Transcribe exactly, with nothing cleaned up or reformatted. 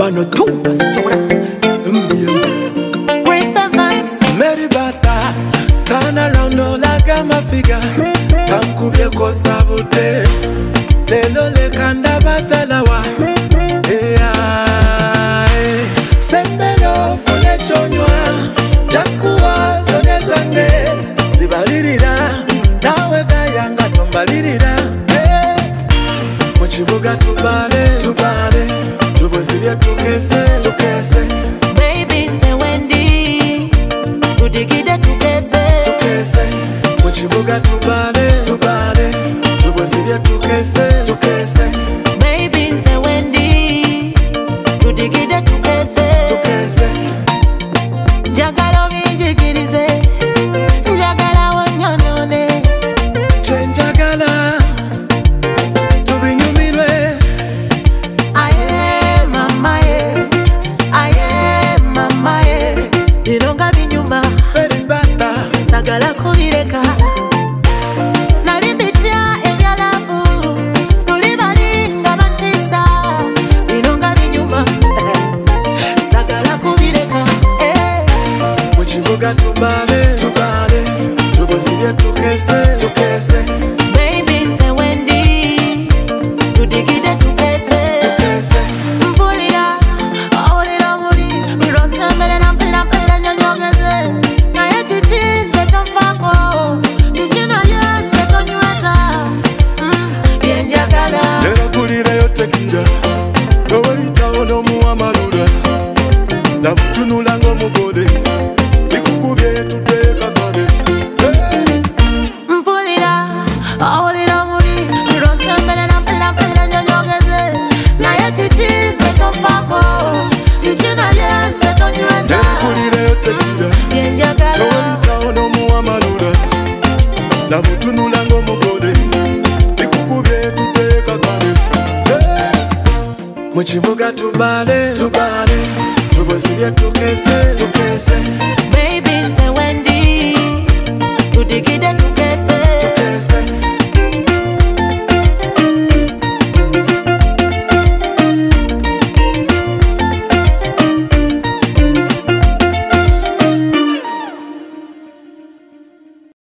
Bano tuba soda Mary Bata turn around olaga mafiga kankubye ko sabute lelo lekanda basalawa eya sembelo fune chonywa jakuwa zone zange sibalirira nawe gayanga tombalirira mukibuga tubale tubale tubuzibye tukese tukese baby nze wendi tudigide tukese tukese mukibuga tubale tubale tubuzibye tukese tukese baby nze wendi tudigide tukese tukese njagala obinjigirize njagala wonyonone kyenjagala tubinyumirwe aye mama ye aye mama ye ironga binyuma Mary Bata sagala kubireka nali mbitya ebyalavu luli bali nga bantisa ironga binyuma sagala kubireka mukibuga tubale tubale tubuzibye tukese tukese baby nze wendi tudigide tukese tukese mpulira owulira muli lulonsembelera mpulira mpulira nyonyogeze naye kiki nze tonfaako kiki naye nze tonyweza byenjagala nerakulirayo tekira toweyitawo n'omuwamalula nabutunula ng'omugole ikukubye tuteekagale mpulira owulira muli lulonsembelera mpulira mpulira nyonyogeze naye kiki nze tonfaako kiki naye nze tonyweza nerakulirayo tekira byenjagala toweyitawo n'omuwamalula nabutunula ng'omugole ikukubye tuteekagale mukibuga tubale tubale tubuzibye tukese tukese baby nze wendi tudigide tukese